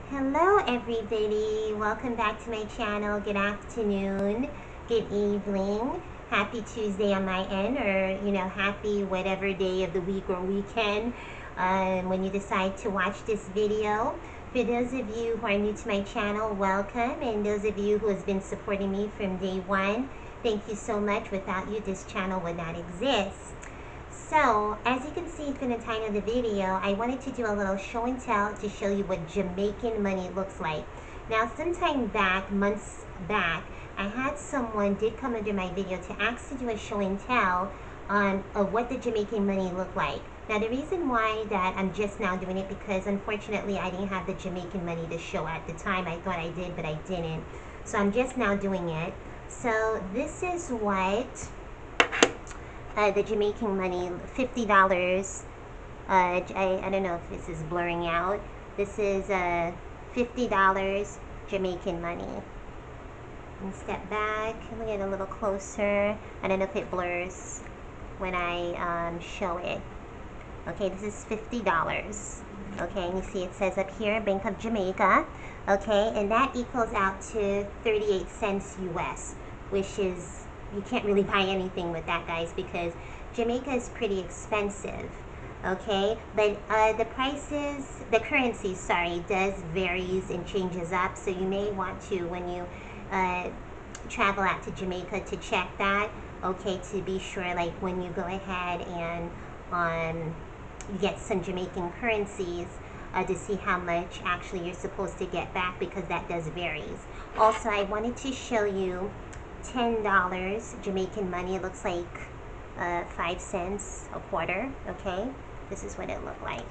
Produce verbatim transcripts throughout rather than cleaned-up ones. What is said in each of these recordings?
Hello everybody, welcome back to my channel. Good afternoon, good evening, happy Tuesday on my end, or you know, happy whatever day of the week or weekend um, when you decide to watch this video. For those of you who are new to my channel, welcome, and those of you who has been supporting me from day one, thank you so much. Without you, this channel would not exist. So, as you can see from the title of the video, I wanted to do a little show and tell to show you what Jamaican money looks like. Now, sometime back, months back, I had someone did come under my video to ask to do a show and tell on of what the Jamaican money looked like. Now, the reason why that I'm just now doing it, because unfortunately I didn't have the Jamaican money to show at the time. I thought I did, but I didn't. So I'm just now doing it. So this is what Uh, the Jamaican money, fifty dollars. Uh, I, I don't know if this is blurring out. This is uh, fifty dollars Jamaican money. And step back, look at it a little closer. I don't know if it blurs when I um, show it. Okay, this is fifty dollars. Okay, and you see it says up here, Bank of Jamaica. Okay, and that equals out to thirty-eight cents U S, which is, you can't really buy anything with that, guys, because Jamaica is pretty expensive. Okay, but uh, the prices, the currency, sorry, does varies and changes up. So you may want to, when you uh, travel out to Jamaica, to check that. Okay, to be sure, like when you go ahead and um, you get some Jamaican currencies, uh, to see how much actually you're supposed to get back, because that does varies. Also, I wanted to show you ten dollars Jamaican money. It looks like uh, five cents a quarter. Okay, this is what it looked like.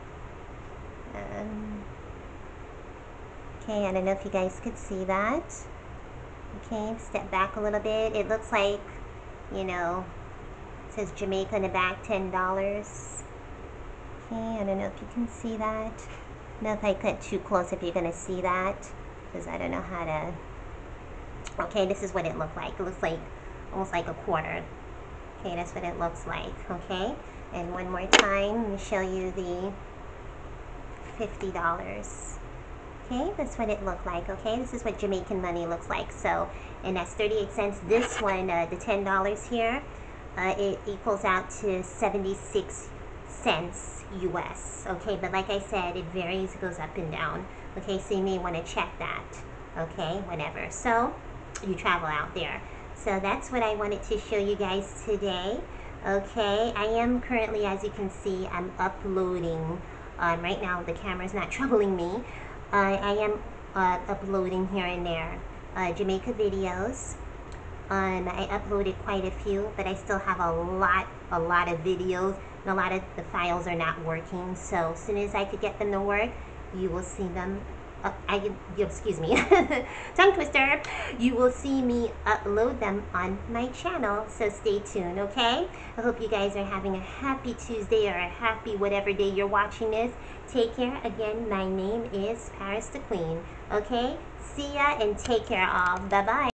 Um, okay, I don't know if you guys could see that. Okay, step back a little bit. It looks like, you know, it says Jamaica in the back, ten dollars. Okay, I don't know if you can see that. I don't know if I cut too close if you're going to see that, because I don't know how to. Okay, this is what it looked like. It looks like almost like a quarter. Okay, that's what it looks like. Okay, and one more time, let me show you the fifty dollars. Okay, that's what it looked like. Okay, this is what Jamaican money looks like. So, and that's thirty-eight cents. This one, uh, the ten dollars here, uh, it equals out to seventy-six cents U S. Okay, but like I said, it varies, it goes up and down. Okay, so you may want to check that. Okay, whatever. So you travel out there. So that's what I wanted to show you guys today. Okay, I am currently, as you can see, I'm uploading. Um, right now the camera's not troubling me. Uh, I am uh, uploading here and there uh, Jamaica videos. Um, I uploaded quite a few, but I still have a lot, a lot of videos, and a lot of the files are not working. So as soon as I could get them to work, you will see them. Uh, I, excuse me, tongue twister. You will see me upload them on my channel, so stay tuned, okay? I hope you guys are having a happy Tuesday, or a happy whatever day you're watching this. Take care. Again, my name is Paris the Queen, okay? See ya and take care all. Bye-bye.